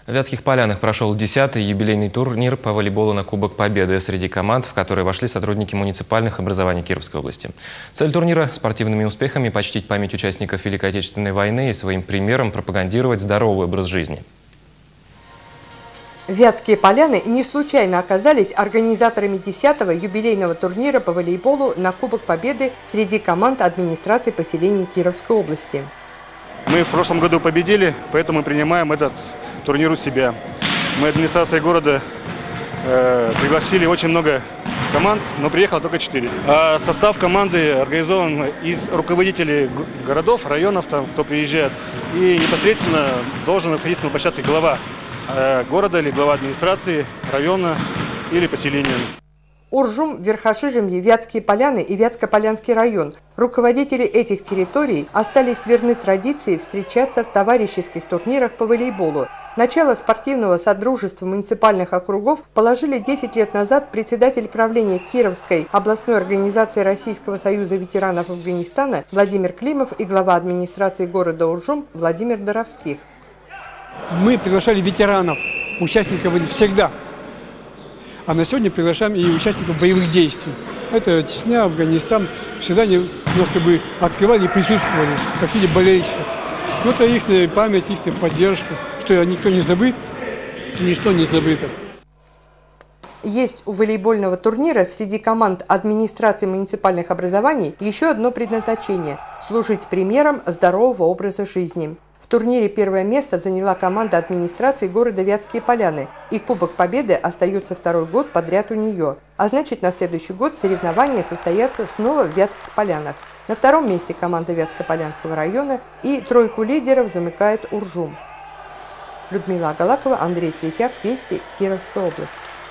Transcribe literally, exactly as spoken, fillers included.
В Вятских Полянах прошел десятый юбилейный турнир по волейболу на Кубок Победы среди команд, в которые вошли сотрудники муниципальных образований Кировской области. Цель турнира – спортивными успехами почтить память участников Великой Отечественной войны и своим примером пропагандировать здоровый образ жизни. Вятские Поляны не случайно оказались организаторами десятого юбилейного турнира по волейболу на Кубок Победы среди команд администрации поселений Кировской области. Мы в прошлом году победили, поэтому мы принимаем этот турнир у себя. Мы, администрация города, э, пригласили очень много команд, но приехало только четыре. А состав команды организован из руководителей городов, районов, там, кто приезжает, и непосредственно должен находиться на площадке глава э, города или глава администрации района или поселения. Уржум, Верхошижемье, Вятские Поляны и Вятско-Полянский район. Руководители этих территорий остались верны традиции встречаться в товарищеских турнирах по волейболу. Начало спортивного содружества муниципальных округов положили десять лет назад председатель правления Кировской областной организации Российского союза ветеранов Афганистана Владимир Климов и глава администрации города Уржум Владимир Доровских. Мы приглашали ветеранов, участников всегда. А на сегодня приглашаем и участников боевых действий. Это Чечня, Афганистан. Всегда они у нас как бы открывали и присутствовали, как виде болельщиков. Но это их память, их поддержка, что никто не забыт, ничто не забыто. Есть у волейбольного турнира среди команд администрации муниципальных образований еще одно предназначение – служить примером здорового образа жизни. В турнире первое место заняла команда администрации города Вятские Поляны, и Кубок Победы остается второй год подряд у нее. А значит, на следующий год соревнования состоятся снова в Вятских Полянах. На втором месте команда Вятско-Полянского района, и тройку лидеров замыкает Уржум. Людмила Агалакова, Андрей Третьяк, Вести, Кировская область.